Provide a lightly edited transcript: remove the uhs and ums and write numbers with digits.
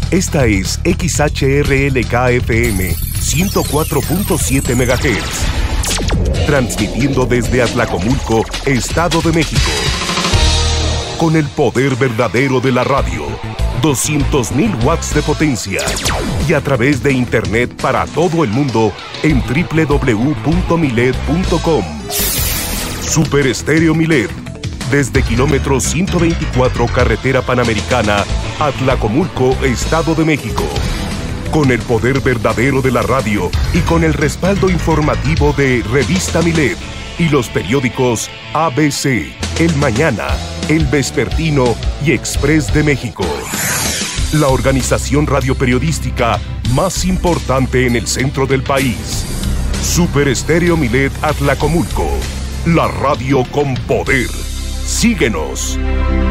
Esta es XHRLK-FM 104.7 MHz. Transmitiendo desde Atlacomulco, Estado de México. Con el poder verdadero de la radio. 200.000 watts de potencia. Y a través de internet para todo el mundo en www.milet.com. Super Estéreo Milet. Desde kilómetro 124 Carretera Panamericana, Atlacomulco, Estado de México. Con el poder verdadero de la radio y con el respaldo informativo de Revista Milet y los periódicos ABC, El Mañana, El Vespertino y Express de México. La organización radioperiodística más importante en el centro del país. Super Estéreo Milet Atlacomulco. La radio con poder. Síguenos.